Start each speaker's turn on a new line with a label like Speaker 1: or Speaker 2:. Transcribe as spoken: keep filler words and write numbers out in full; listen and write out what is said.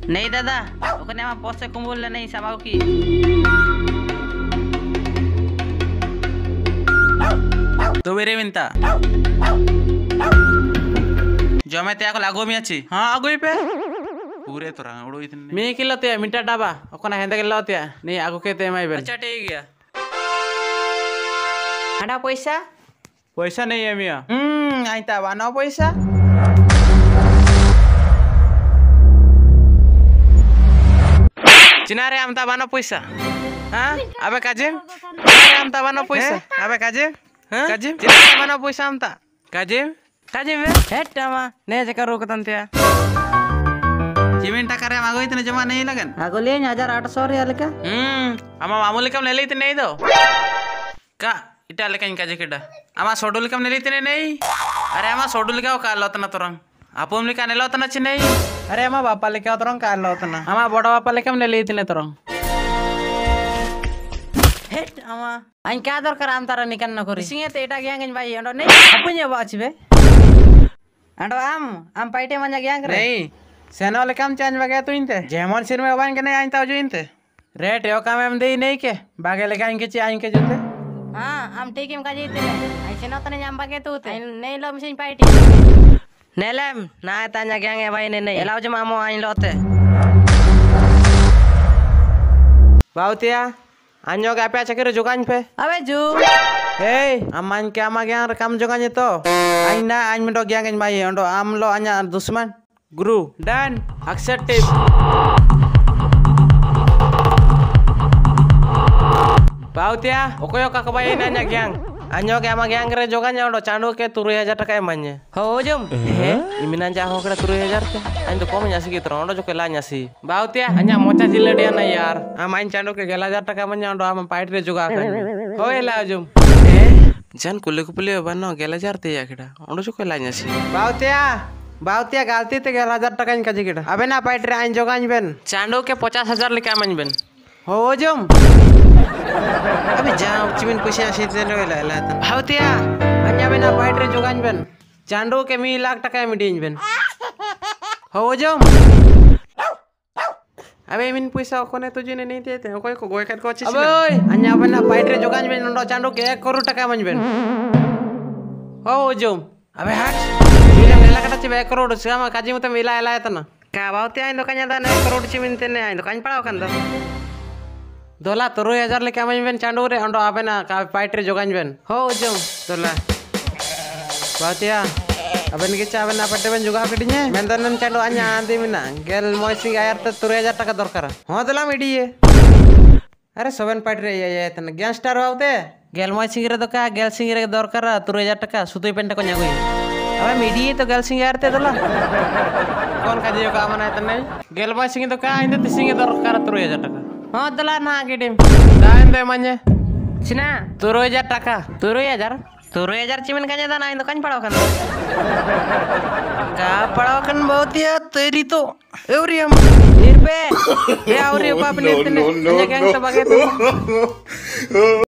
Speaker 1: नहीं दादा ओकने ama pose kumpul नहीं sama ki
Speaker 2: तो बेरे मिनता जो मैं त्याग लागो मी अच्छी हाँ आगो पे पूरे तो रंग उड़ो इतने
Speaker 3: मी किलो ते मिनटा डाबा ओकना हेंदा किलो ते नहीं आगो के ते माई बेन
Speaker 2: अच्छा ठीक गया
Speaker 1: ada पैसा
Speaker 3: पैसा नहीं है मिया
Speaker 2: हम्म आई ता वानो पैसा
Speaker 3: चिनारे आमता बानो पैसा हाँ अबे काजिम चिनारे आमता बानो पैसा अबे काजिम हाँ काजिम चिनारे बानो पैसा आमता काजिम काजिम हेट आमा ने जका रोक तंतिया
Speaker 2: चिमिन टका रे मागो इतने जमा नहीं लगन
Speaker 1: aku lihat हजार आठ सौ रियाल का
Speaker 3: हम्म आमा मामूली कम नेले इतने नहीं दो का इटा लेकिन काजे केडा आमा सोडुल कम नेले इतने नहीं अरे आमा सोडुल का का लतना तोरंग आपो हमली का नेलो तना छि नहीं अरे आमा बापा लेके तोरंग का लो तना आमा बड़ा बापा लेके नेले इतने तोरंग
Speaker 1: हेट ama ain ka dor kar antara nikan na kori singe te eta gyang bai ando nei apunya ba chibe ando am am paite manya gyang re
Speaker 3: नहीं सेना वाले काम चेंज वगैरह तो इनते जेमन सिर में वाइन के नहीं आइंता जो इनते रेट यो काम हम दे नहीं के बागे लेके आएंगे ची आएंगे जोते
Speaker 1: ha am tikim ka jite ai seno tane nyam bage tu te nei lo mesin paite nelem na tanya gyang e bai ne nei elaw je mamo ain lote
Speaker 3: बाउतिया अन्यो का पे चक्कर जुगान पे
Speaker 1: abe ju
Speaker 3: ए अमान के आमा gang काम जुगान तो आइन ना आइन में तो ग्यांग माई अंडो आम लो अन्या दुश्मन गुरु डन एक्सेप्टेड बाउतिया ओकोयो का कबाई ना न्या ग्यांग अन्यो के आमा ग्यांग रे जुगान अंडो चांडो के तुरु हजार टका ए मान्य
Speaker 1: ho jum
Speaker 3: ए इमिना जा होकड़ा तुरु हजार ते आइन तो कम न्यासी की तरह अंडो जो के ला न्यासी बाउतिया अन्या मोचा जिलेडिया ना यार आम आइन चांडो के गेला हजार टका मान्य अंडो आम पाइट रे जुगा कर होए ला जुम ए जन कुले कुले बनो गेला हजार ते याकड़ा अंडो जो के ला न्यासी बाउतिया बाउतिया गलती ते गेला हजार टका इन काजी केडा अबे ना पाइट रे आइन जोगान बेन चांडो के पचास हजार लेके आमन बेन हो जुम अबे जाओ चिमिन पैसा आसी ते ला ला बाउतिया अन्या बेना पाइट रे जोगान बेन चांडो के मी लाख टका मिडिन बेन हो जुम अबे मिन पैसा कोने तुझे ने नहीं देते कोई को गोय कर को अच्छी अबे अन्या बेना पाइट रे जोगान बेन नो चांडो के एक करोड़ टका मन बेन हो जुम अबे हट मिला मेला कटा चे एक करोड़ से हम काजी मत मिला एला तना का बाउतिया इन दोकान दा एक करोड़ चिमिन ते ने दोकान पड़ाव कन दो दोला तोरो हजार लेके आमन बेन चांडो रे अंडो आबे ना का पाइट रे जोगान बेन हो जुम दोला बाउतिया अबेन के चाबे ना पट्टे बेन जुगा कटिने मेंदनन चांडो अन्या आंदी मिना गेल मोइसिंग आयर त तोरो हजार टका दरकार हो दोला मिडिए अरे सेवन पाइट रे ये तन गैंगस्टर बाउते गेल मोइसिंग रे दोका गेल सिंग रे दरकार तोरो हजार टका सुतुई पेंटे को न्यागुई अबे मिडिए तो गेल सिंग आरते दोला कौन का जियो का मना तने गेल मोइसिंग तो का इन त सिंग दरकार तोरो हजार टका हो दोला ना गेडिम दान दे मान्य
Speaker 1: sina
Speaker 3: तोरो हजार टका
Speaker 1: turu हजार turu हजार चिमिन ka nya na dokan padaw kan
Speaker 3: का पड़ाव कन बहुत या तेरी तो एवरियम
Speaker 1: nirpe
Speaker 3: या और ये पाप ने इतने गैंग तो बगे तो